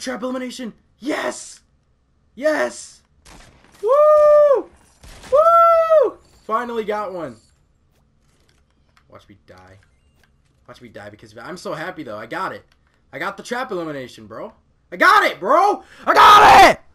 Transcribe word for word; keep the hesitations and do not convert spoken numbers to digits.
trap elimination. Yes! Yes! Woo! Woo! Finally got one. Watch me die. Watch me die because I'm so happy though. I got it. I got the trap elimination, bro. I got it, bro! I got it!